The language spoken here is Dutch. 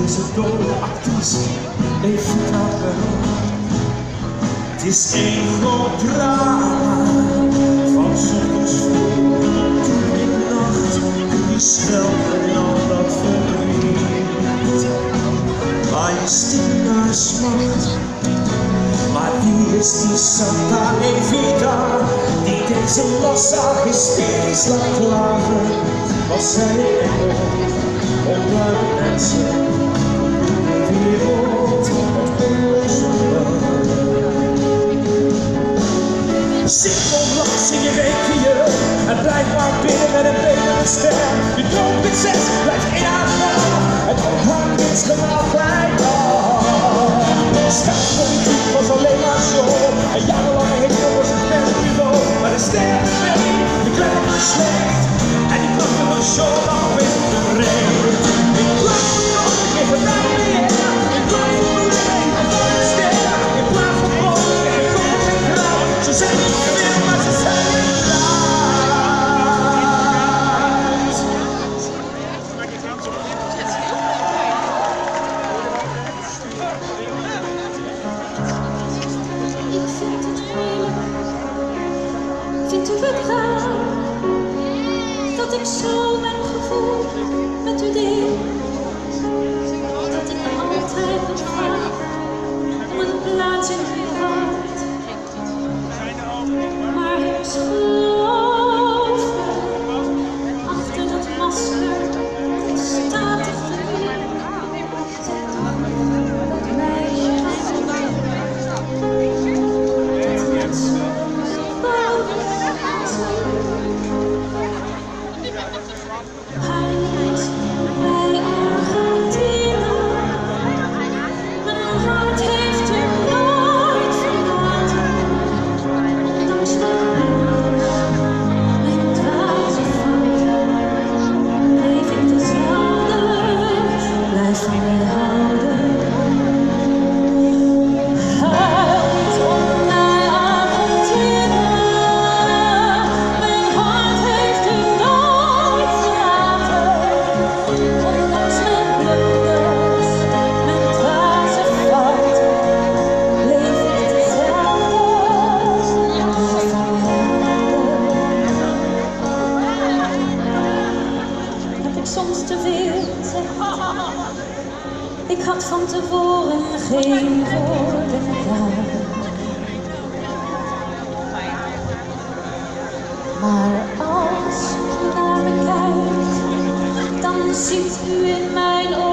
deze dode actrice Evita Peron. Het is één groot drama van ochtends vroeg tot in de nacht. Die snelde dan dat verdriet. Maar je stikt naar smacht. Maar wie is die Santa Evita die deze massa hysterisch laat klagen? Was zij een engel onder de mensen? De wereld onzondag. Zing onlangs in je requiem en blijf maar binnen met een betere stem. Je droomprinses blijft in haar vel en al haar kunstgemaal blijft af. Staatspolitiek was alleen maar show en jarenlange hitte was het persbureau. Maar de sterren zweet, de kleur gesleept en die klonken van show nog weer te breed. In plaats van nog in gedaan weer, in plaats van moeder en van de sterren, in plaats van brood en goud en grauw. Ze zijn niet veel, maar ze zijn eruit. Vindt u het raar dat ik zo mijn gevoel met u deel? Dat ik altijd nog vraag om een plaats in uw hart. Maar heus geloof me, achter dat masker staat de vuur. Dat meisje soms te veel zeg. Ik had van tevoren geen woorden klaar. Maar als u naar me kijkt, dan ziet u in mijn ogen